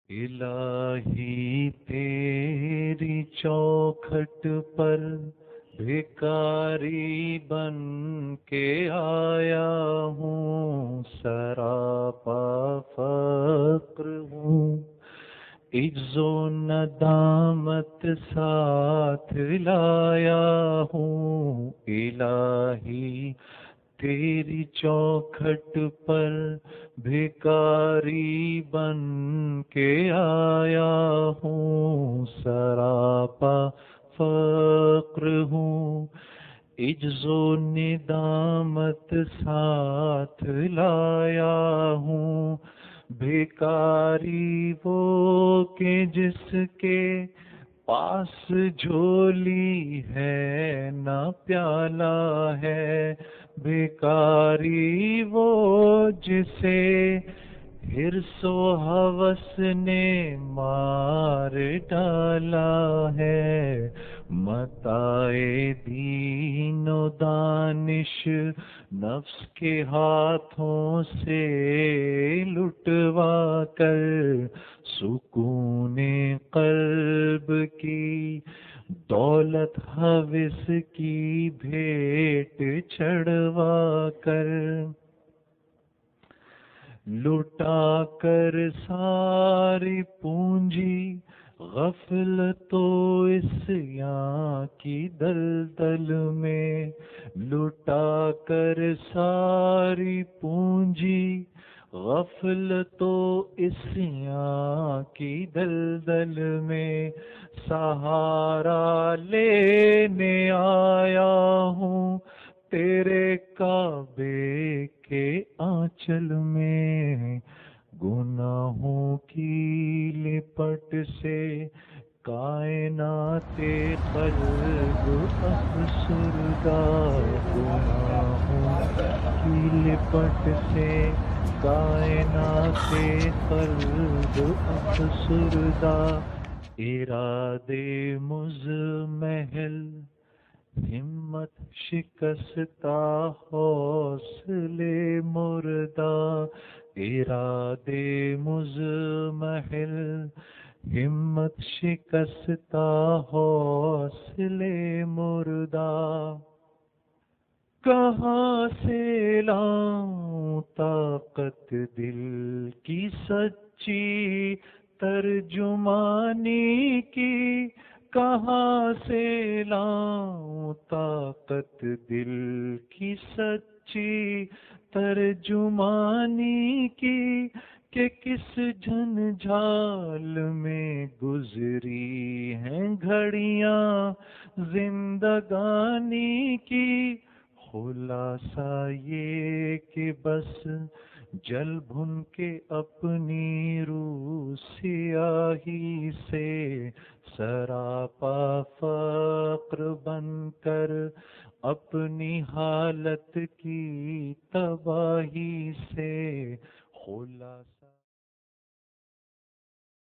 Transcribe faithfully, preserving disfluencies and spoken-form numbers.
الہی تیری چوکھٹ پر بھکاری بن کے آیا ہوں، سراپا فقر ہوں، عجز و ندامت ساتھ لایا ہوں، الہی تیری چوکھٹ پر بھکاری بن کے آیا ہوں، سراپا فقر ہوں، عجز و ندامت ساتھ لایا ہوں، بھکاری وہ کہ جس کے پاس جھولی ہے نہ پیالہ ہے، بھکاری وہ جسے حرص و ہوس نے مار ڈالا ہے، متاع دین و دانش نفس کے ہاتھوں سے لٹوا کر، سکون قلب کی دولت ہوس کی بھیٹ چڑھوا کر، لٹا کر ساری پونجی غفلت و عصیاں کی دلدل میں، لٹا کر ساری پونجی غفلت و عصیاں کی دلدل میں، سہارا لینے آیا ہوں تیرے کعبے کے آنچل میں، گناہوں کی لپٹ سے کائنات قلب افسردہ، گناہوں کی لپٹ سے کائنات قلب افسردہ، ارادے مزمحل ہمت شکستہ حوصلے مردہ، ارادے مزمحل ہمت شکستہ حوصلے مردہ، کہاں سے لاؤں طاقت دل کی سچی ترجمانی کی، کہاں سے لاؤں طاقت دل کی سچی ترجمانی کی، کہ کس جھنجھال میں گزری ہیں گھڑیاں زندگانی کی، خلاصہ یہ کہ بس جل بھن کے اپنی روح سیاہی سے، سراپا فقر بن کر اپنی حالت کی تباہی سے، خلاصہ